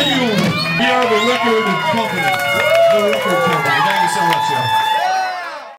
you. We are the record company. The record company. Thank you so much, y'all.